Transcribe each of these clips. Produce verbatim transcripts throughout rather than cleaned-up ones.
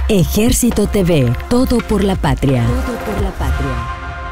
Ejército T V, todo por la patria. Todo por la patria.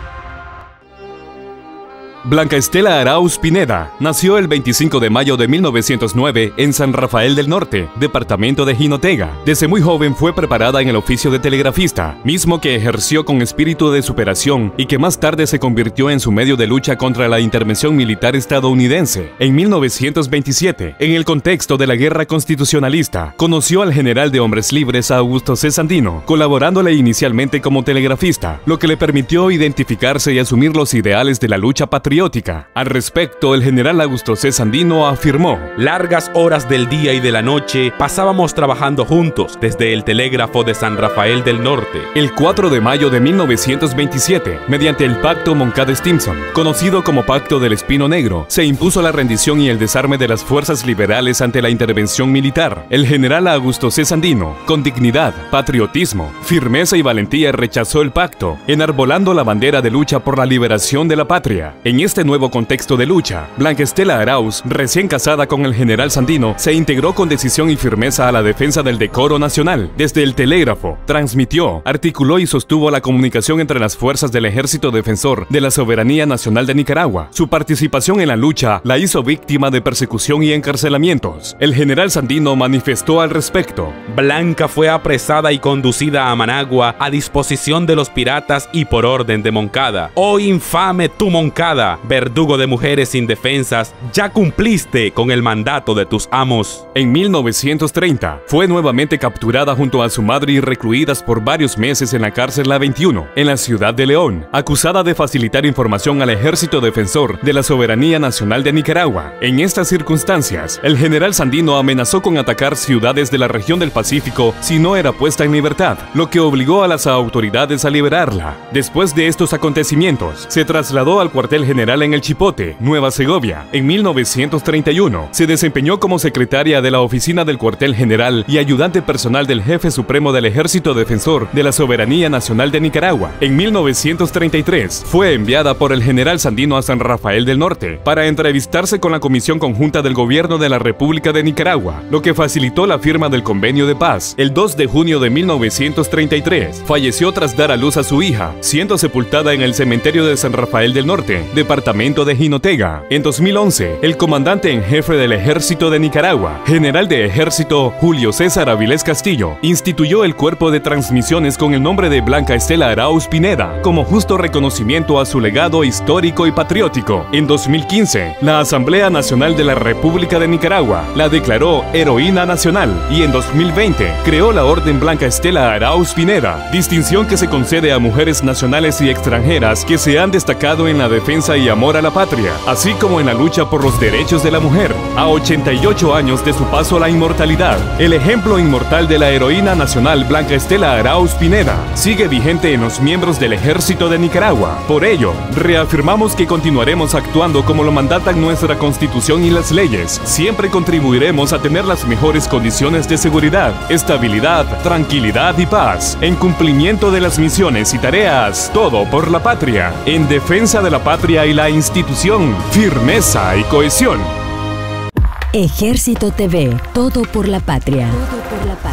Blanca Estela Arauz Pineda nació el veinticinco de mayo de mil novecientos nueve en San Rafael del Norte, departamento de Jinotega. Desde muy joven fue preparada en el oficio de telegrafista, mismo que ejerció con espíritu de superación y que más tarde se convirtió en su medio de lucha contra la intervención militar estadounidense. En mil novecientos veintisiete, en el contexto de la Guerra Constitucionalista, conoció al general de Hombres Libres Augusto C. Sandino, colaborándole inicialmente como telegrafista, lo que le permitió identificarse y asumir los ideales de la lucha patriótica. Al respecto, el general Augusto C. Sandino afirmó: largas horas del día y de la noche pasábamos trabajando juntos desde el telégrafo de San Rafael del Norte. El cuatro de mayo de mil novecientos veintisiete, mediante el Pacto Moncada-Stimson, conocido como Pacto del Espino Negro, se impuso la rendición y el desarme de las fuerzas liberales ante la intervención militar. El general Augusto C. Sandino, con dignidad, patriotismo, firmeza y valentía, rechazó el pacto, enarbolando la bandera de lucha por la liberación de la patria. En este nuevo contexto de lucha, Blanca Estela Arauz, recién casada con el general Sandino, se integró con decisión y firmeza a la defensa del decoro nacional. Desde el telégrafo, transmitió, articuló y sostuvo la comunicación entre las fuerzas del Ejército Defensor de la Soberanía Nacional de Nicaragua. Su participación en la lucha la hizo víctima de persecución y encarcelamientos. El general Sandino manifestó al respecto: Blanca fue apresada y conducida a Managua a disposición de los piratas y por orden de Moncada. ¡Oh infame tú, Moncada! Verdugo de mujeres indefensas, ya cumpliste con el mandato de tus amos. En mil novecientos treinta, fue nuevamente capturada junto a su madre y recluidas por varios meses en la cárcel La veintiuno, en la ciudad de León, acusada de facilitar información al Ejército Defensor de la Soberanía Nacional de Nicaragua. En estas circunstancias, el general Sandino amenazó con atacar ciudades de la región del Pacífico si no era puesta en libertad, lo que obligó a las autoridades a liberarla. Después de estos acontecimientos, se trasladó al cuartel general en el Chipote, Nueva Segovia. En mil novecientos treinta y uno, se desempeñó como secretaria de la oficina del cuartel general y ayudante personal del jefe supremo del Ejército Defensor de la Soberanía Nacional de Nicaragua. En mil novecientos treinta y tres, fue enviada por el general Sandino a San Rafael del Norte para entrevistarse con la Comisión Conjunta del Gobierno de la República de Nicaragua, lo que facilitó la firma del Convenio de Paz. El dos de junio de mil novecientos treinta y tres, falleció tras dar a luz a su hija, siendo sepultada en el cementerio de San Rafael del Norte, departamento de Jinotega. En dos mil once, el comandante en jefe del Ejército de Nicaragua, general de Ejército Julio César Avilés Castillo, instituyó el cuerpo de transmisiones con el nombre de Blanca Estela Arauz Pineda, como justo reconocimiento a su legado histórico y patriótico. En dos mil quince, la Asamblea Nacional de la República de Nicaragua la declaró heroína nacional y en dos mil veinte creó la Orden Blanca Estela Arauz Pineda, distinción que se concede a mujeres nacionales y extranjeras que se han destacado en la defensa y amor a la patria, así como en la lucha por los derechos de la mujer. A ochenta y ocho años de su paso a la inmortalidad, el ejemplo inmortal de la heroína nacional Blanca Estela Arauz Pineda sigue vigente en los miembros del Ejército de Nicaragua. Por ello, reafirmamos que continuaremos actuando como lo mandatan nuestra Constitución y las leyes. Siempre contribuiremos a tener las mejores condiciones de seguridad, estabilidad, tranquilidad y paz, en cumplimiento de las misiones y tareas, todo por la patria, en defensa de la patria y la institución, firmeza y cohesión. Ejército T V, todo por la patria. Todo por la patria.